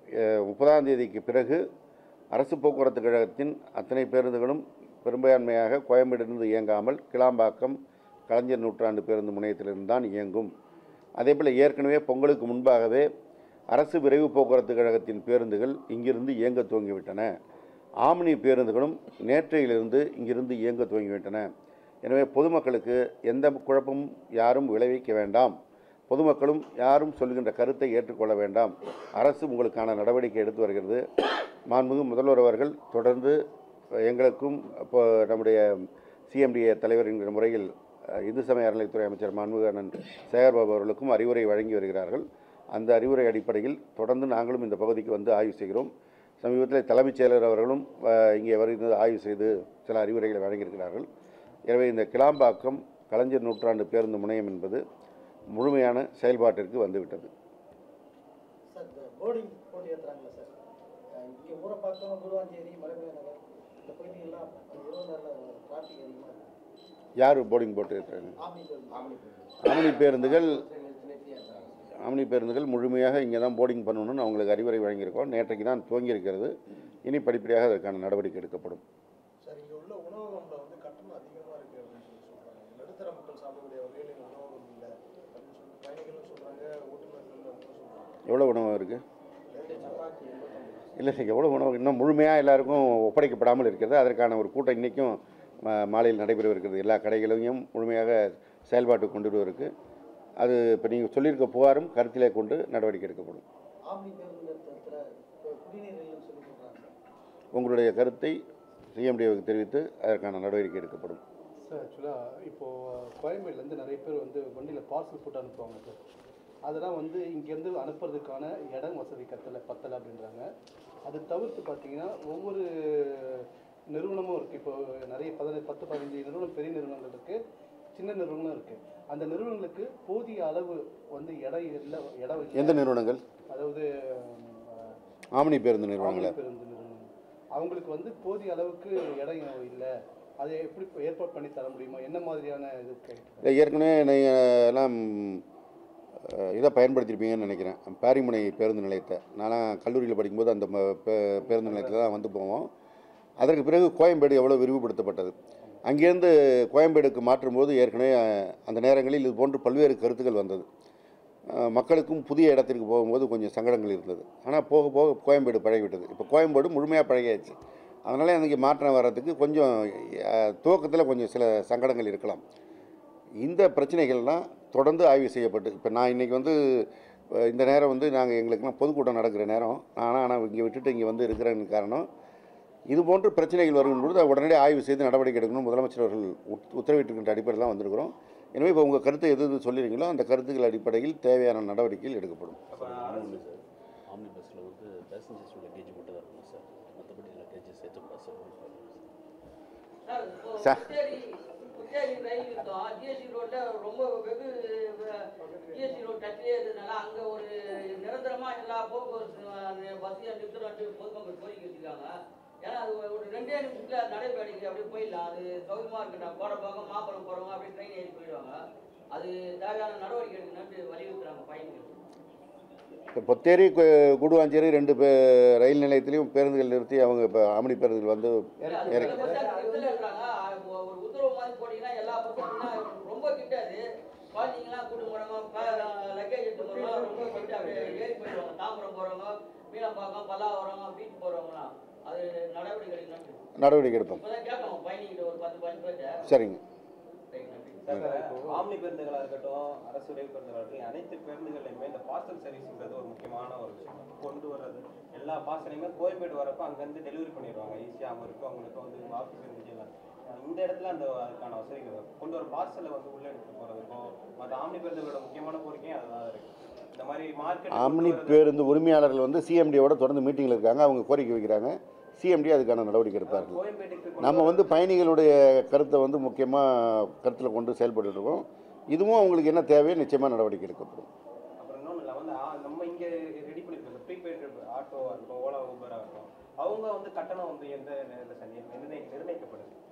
30ஆம் தேதிக்கு பிறகு அரசு போக்குவரத்து கழகத்தின் அத்தனை பேருந்துகளும் பெரும்பான்மையாக கோயம்பேடிலிருந்து இயங்காமல் கிளாம்பாக்கம் கலைஞர் நூற்றாண்டு பேருந்து முனையத்திலிருந்து தான் இயங்கும். அதேபோல் ஏற்கனவே பொங்கலுக்கு முன்பாகவே அரசு விரைவு போக்குவரத்து கழகத்தின் பேருந்துகள் இங்கிருந்து இயங்க துவங்கிவிட்டன. ஆம்னி பேருந்துகளும் நேற்றையிலிருந்து இங்கிருந்து இயங்க துவங்கிவிட்டன. எனவே பொதுமக்களுக்கு எந்த குழப்பமும் யாரும் விளைவிக்க வேண்டாம். பொதுமக்களும் யாரும் சொல்கின்ற கருத்தை ஏற்றுக்கொள்ள வேண்டாம். அரசு உங்களுக்கான நடவடிக்கை எடுத்து வருகிறது. மாண்புமிகு முதல்வர் அவர்கள் தொடர்ந்து எங்களுக்கும் இப்போ நம்முடைய சிஎம்டிஏ தலைவர் என்கிற முறையில் இந்து சமய அறநிலைத்துறை அமைச்சர் மாண்புமிகு அண்ணன் சேகர்பாபு அவர்களுக்கும் அறிவுரை வழங்கி வருகிறார்கள். அந்த அறிவுரை அடிப்படையில் தொடர்ந்து நாங்களும் இந்த பகுதிக்கு வந்து ஆய்வு செய்கிறோம். சமீபத்தில் தலைமைச் செயலர் அவர்களும் இங்கே வருகிறது ஆய்வு செய்து சில அறிவுரைகளை வழங்கியிருக்கிறார்கள். எனவே இந்த கிளாம்பாக்கம் கலைஞர் நூற்றாண்டு பேருந்து முனையம் என்பது முழுமையான செயல்பாட்டிற்கு வந்துவிட்டது. யார் போர்டிங் போட்டு இருக்கிறாங்க? ஆம்னி பேருந்துகள் முழுமையாக இங்கே தான் போர்டிங் பண்ணணும்னு அவங்களுக்கு அறிவுரை வழங்கியிருக்கோம். நேற்றைக்கு தான் துவங்கி இருக்கிறது. இனி படிப்படியாக அதற்கான நடவடிக்கை எடுக்கப்படும். எவ்வளோ உணவு இருக்குது? இல்லை, எவ்வளோ உணவு இன்னும் முழுமையாக எல்லாருக்கும் ஒப்படைக்கப்படாமல் இருக்கிறது. அதற்கான ஒரு கூட்டம் இன்றைக்கும் மாலையில் நடைபெறவிருக்கிறது. எல்லா கடைகளையும் முழுமையாக செயல்பாட்டுக்கு கொண்டு வருவதற்கு அது இப்போ நீங்கள் சொல்லியிருக்க புகாரும் கருத்திலே கொண்டு நடவடிக்கை எடுக்கப்படும். உங்களுடைய கருத்தை சிஎம்டிஓவுக்கு தெரிவித்து அதற்கான நடவடிக்கை எடுக்கப்படும். சார், ஆக்சுவலாக இப்போது கோயம்பேடுலேருந்து நிறைய பேர் வந்து வண்டியில் பார்சல் போட்டு அனுப்புவாங்க சார். அதெல்லாம் வந்து இங்கேருந்து அனுப்புறதுக்கான இடம் வசதி பத்தலை அப்படின்றாங்க. அது தவிர்த்து பார்த்தீங்கன்னா ஒவ்வொரு நிறுவனமும் இருக்குது. இப்போ நிறைய 10-15 நிறுவனம் பெரிய நிறுவனங்கள் இருக்குது, சின்ன நிறுவனம் இருக்குது. அந்த நிறுவனங்களுக்கு போதிய அளவு வந்து இடம் எந்த நிறுவனங்கள்? அதாவது ஆம்னி பேருந்து நிறுவனங்கள். அவங்களுக்கு வந்து போதிய அளவுக்கு இடம் இல்லை. அதை எப்படி ஏற்பாடு பண்ணி தர முடியுமா? என்ன மாதிரியான இது? ஏற்கனவே நீங்கள் எல்லாம் இதை பயன்படுத்தியிருப்பீங்கன்னு நினைக்கிறேன். பாரிமுனை பேருந்து நிலையத்தை நான்லாம் கல்லூரியில் படிக்கும்போது அந்த பேருந்து நிலையத்தில் தான் வந்து போவோம். அதற்கு பிறகு கோயம்பேடு எவ்வளோ விரிவுபடுத்தப்பட்டது. அங்கேருந்து கோயம்பேடுக்கு மாற்றும்போது ஏற்கனவே அந்த நேரங்களில் இது போன்று பல்வேறு கருத்துக்கள் வந்தது. மக்களுக்கும் புதிய இடத்திற்கு போகும்போது கொஞ்சம் சங்கடங்கள் இருந்தது. ஆனால் போக போக கோயம்பேடு பழகிவிட்டது. இப்போ கோயம்பேடு முழுமையாக பழகியாச்சு. அதனால எனக்கு மாற்றம் வர்றதுக்கு கொஞ்சம் துவக்கத்தில் கொஞ்சம் சில சங்கடங்கள் இருக்கலாம். இந்த பிரச்சனைகள்லாம் தொடர்ந்து ஆய்வு செய்யப்பட்டு இப்போ நான் இன்றைக்கி வந்து இந்த நேரம் வந்து நாங்கள் எங்களுக்குலாம் பொதுக்கூட்டம் நடக்கிற நேரம். ஆனால் இங்கே விட்டுட்டு இங்கே வந்து இருக்கிறேன்னு காரணம் இது போன்ற பிரச்சனைகள் வரும்பொழுது உடனடியாக ஆய்வு செய்து நடவடிக்கை எடுக்கணும் முதலமைச்சர் அவர்கள் உத்தரவிட்டிருக்கின்ற அடிப்படையில் தான் வந்திருக்கிறோம். எனவே இப்போ உங்கள் கருத்தை எது சொல்லிடுறீங்களோ அந்த கருத்துக்கள் அடிப்படையில் தேவையான நடவடிக்கைகள் எடுக்கப்படும். ஆம்னி பஸ்ஸில் வந்து பேசஞ்சர்ஸோட கேஜ் மட்டும் தான் இருக்கும் சார், மற்றபடி எல்லா கேஜஸ் சேர்த்துக்கூடாது சார். ரயில் இருக்கும் ஜிஎஸ்டி ரோட்டில் ரொம்ப வெகு ஜிஎஸ்டி ரோட் டச்சிலே இருந்ததுனால அங்கே ஒரு நிரந்தரமாக எல்லா போக்குவரத்து பஸ்ஸையும் நிறுத்தணும்ட்டு பொதுமக்கள் கோரிக்கை வச்சுருக்காங்க. ஏன்னா அது ஒரு 2 நிமிஷத்தில் நடைபெறக்கு அப்படியே போயிடலாம். அது சௌகரியமாக இருக்கட்டும். போகிறப்பாங்க மாம்பழம் போகிறவங்க அப்படியே ட்ரெயின் ஏறி போயிடுவாங்க. அது தேவையான நடவடிக்கை எடுக்கணும்னு வலியுறுத்துறாங்க பயணிகள். இப்போ பொத்தேரி கூடுவாஞ்சேரி 2 ரயில் நிலையத்திலையும் பேருந்துகள் நிறுத்தி அவங்க இப்போ ஆம்னி பேருந்துகள் வந்து இறக்கி ஒரு உத்தரவு மாதிரி போட்டிங்கன்னா எல்லா பக்கம் ரொம்ப கிட்டாது. குழந்தைங்களாம் கூட்டு போகிறவங்க லக்கேஜ் எடுத்து போகிறவங்க ரொம்ப கிட்ட அப்படியே ஏறி போயிடுவாங்க. தாம்பரம் போகிறவங்க, மீனம்பாக்கம், பல்லாவரம், பீச் போகிறவங்களாம் அது நடவடிக்கை எடுப்போம். கேட்கணும் பயணிக்கிட்ட ஒரு 10-15 பேர்ட்ட. சரிங்க. ஆம்னி பேருந்துகளாக இருக்கட்டும், அரசு உதவி பேருந்துகளாக இருக்கட்டும், அனைத்து பேருந்துகளையுமே இந்த பார்சல் சர்வீஸ்ன்றது ஒரு முக்கியமான ஒரு விஷயம் கொண்டு வர்றது. எல்லா பார்சலையுமே கோயம்பேடு வரப்போ அங்கேருந்து டெலிவரி பண்ணிடுவாங்க. ஈஸியாக இருக்கும். அவங்களுக்கு வந்து ஆஃபீஸ் இருந்துச்சுலாம் இந்த இடத்துல அதுக்கான வசதிகள் கொண்டு வர பார்சலை வந்து உள்ளே எடுத்து போகிறதுக்கும் மற்ற ஆம்னி பேருந்துகளோட முக்கியமான கோரிக்கையும் அதுதான் இருக்குது. இந்த மாதிரி மார்க்கெட் ஆம்னி பேருந்து உரிமையாளர்கள் வந்து சிஎம்டியோட தொடர்ந்து மீட்டிங்கில் இருக்காங்க. அவங்க கோரிக்கை வைக்கிறாங்க. சிஎம்டி அதுக்கான நடவடிக்கை எடுப்பார்கள். நம்ம வந்து பயணிகளுடைய கருத்தை வந்து முக்கியமாக கருத்தில் கொண்டு செயல்பட்டுருக்கோம். இதுவும் அவங்களுக்கு என்ன தேவையோ நிச்சயமாக நடவடிக்கை எடுக்கப்படும். அப்புறம் இன்னொன்று இல்லை வந்து நம்ம இங்கே ரெடி பண்ணியிருக்கோம் ப்ரீபெய்டு ஆட்டோவாக இருக்கும், ஓலா ஊபராக இருக்கும். அவங்க வந்து கட்டணம் வந்து எந்த நிர்ணயிக்கப்படுது?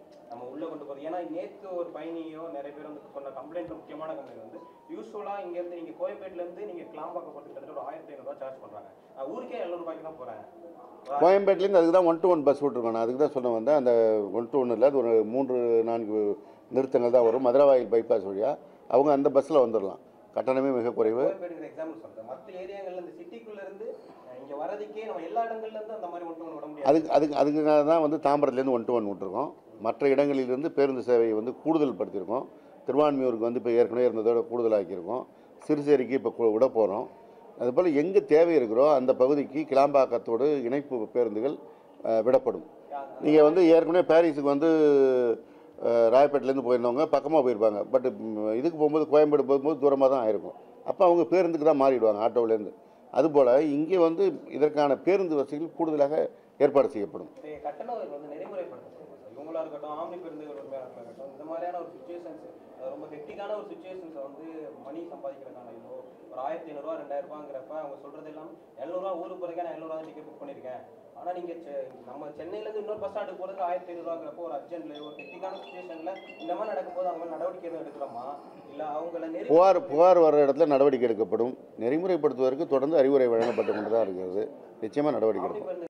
நம்ம உள்ளே கொண்டு போகிறது. ஏன்னா நேற்று ஒரு பயணியோ நிறைய பேர் வந்து சொன்ன கம்ப்ளைண்ட், முக்கியமான கம்ப்ளைண்ட் வந்து யூஸ்வலாக இங்கேருந்து நீங்கள் கோயம்பேட்டிலேருந்து நீங்கள் கிளாம்பாக்கம் போகிறது கிட்டத்தட்ட ஒரு 1500 சார்ஜ் பண்ணுறாங்க. ஊருக்கே 700 ரூபாய்க்கு தான் போகிறேன். கோயம்பேட்டிலேருந்து அதுக்கு தான் 1-to-1 பஸ் விட்ருக்கோம். நான் அதுக்கு தான் சொன்ன வந்தேன். அந்த 1-to-1 இல்லை, அது ஒரு 3-4 நிறுத்தங்கள் தான் வரும். மதுரவாயில் பைபாஸ் வழியாக அவங்க அந்த பஸ்ஸில் வந்துடலாம். கட்டணமே மிக குறைவு. கோயம்பேட்டுக்கு எக்ஸாம்பிள் சொல்கிறேன். மற்ற ஏரியாங்கள்ல இந்த சிட்டிக்குள்ளேருந்து இங்கே வரதுக்கே நம்ம எல்லா இடங்கள்லேருந்து அந்த மாதிரி 1-to-1 விட முடியாது. அதுக்காக தான் வந்து தாம்பரத்துலேருந்து 1-to-1 விட்டுருக்கோம். மற்ற இடங்களிலிருந்து பேருந்து சேவையை வந்து கூடுதல் படுத்தியிருக்கோம். திருவான்மியூருக்கு வந்து இப்போ ஏற்கனவே இருந்ததோட கூடுதலாக்கியிருக்கோம். சிறுசேரிக்கு இப்போ விட போகிறோம். அதுபோல் எங்கே தேவை இருக்கிறோ அந்த பகுதிக்கு கிளாம்பாக்கத்தோடு இணைப்பு பேருந்துகள் விடப்படும். நீங்கள் வந்து ஏற்கனவே பாரிஸுக்கு வந்து ராயப்பேட்டிலேருந்து போயிருந்தவங்க பக்கமாக போயிருப்பாங்க. பட் இதுக்கு போகும்போது கோயம்பேடு போகும்போது தூரமாக தான் ஆயிருக்கும். அப்போ அவங்க பேருந்துக்கு தான் மாறிடுவாங்க ஆட்டோவிலேருந்து. அதுபோல் இங்கே வந்து இதற்கான பேருந்து வசதிகள் கூடுதலாக ஏற்பாடு செய்யப்படும். கட்டணம் வந்து நெறிமுறைப்படுத்த இவங்களா இருக்கட்டும், ஆம்னி பேருந்துகள் இருக்கட்டும், இந்த மாதிரியான ஒரு சுச்சுவேஷன்ஸ், ரொம்ப ஹெக்டிக்கான ஒரு சுச்சுவேஷன்ஸை வந்து மணி சம்பாதிக்கிறதுக்கான இதோ ஒரு 1500 2000 ரூபாங்கிறப்ப அவங்க சொல்கிறது எல்லாம் 700 ரூபா ஊருக்கு போகிறதுக்கே நான் 700 டிக்கெட் புக் பண்ணியிருக்கேன். ஆனால் நீங்கள் நம்ம சென்னையிலேருந்து இன்னொரு பஸ் ஸ்டாண்டுக்கு போகிறதுக்கு 1500 ரூபாங்கிறப்போ ஒரு அர்ஜென்ட்ல ஒரு ஹெக்டிக்கான சுச்சுவேஷனில் இந்த மாதிரி நடக்கும்போது அவங்க நடவடிக்கை எதுவும் எடுக்கலாமா? இல்லை அவங்கள புகார் வர்ற இடத்துல நடவடிக்கை எடுக்கப்படும். நெறிமுறைப்படுத்துவதற்கு தொடர்ந்து அறிவுரை வழங்கப்பட்டு கொண்டு தான் இருக்கிறது. நிச்சயமாக நடவடிக்கை எடுக்கும்.